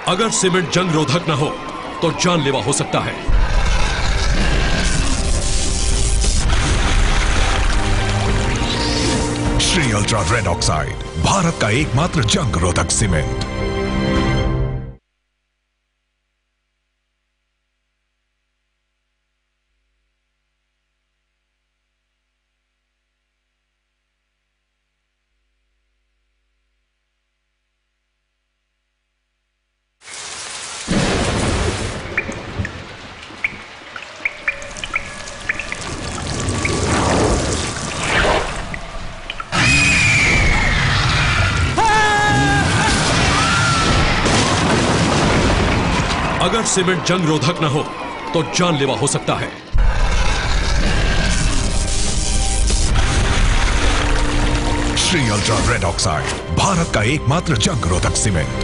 अगर सीमेंट जंग रोधक न हो तो जानलेवा हो सकता है। Shri ultra red oxide, Bharat का एकमात्र जंग रोधक सीमेंट। अगर सीमेंट जंग रोधक न हो तो जानलेवा हो सकता है। Shri ultra red oxide, Bharat का एकमात्र जंग रोधक सीमेंट।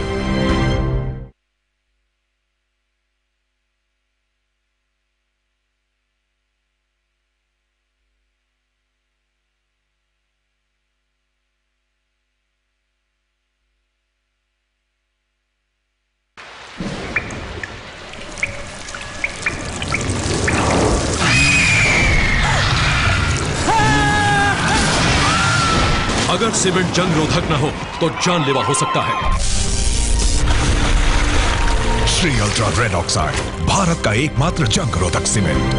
अगर सीमेंट जंग रोधक न हो तो जानलेवा हो सकता है। Shri ultra red oxide, Bharat का एकमात्र जंग रोधक सीमेंट।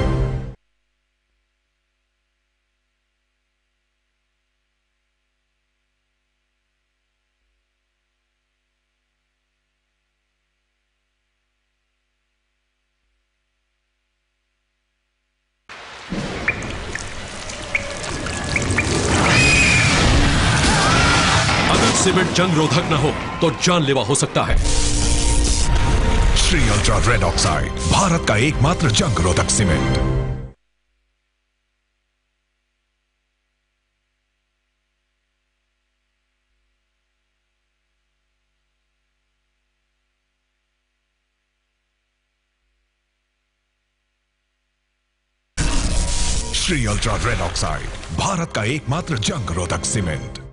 सीमेंट जंग रोधक न हो तो जानलेवा हो सकता है। Shri ultra red oxide, Bharat का एकमात्र जंग रोधक cement. Shri ultra red oxide, Bharat का एकमात्र जंग रोधक सीमेंट।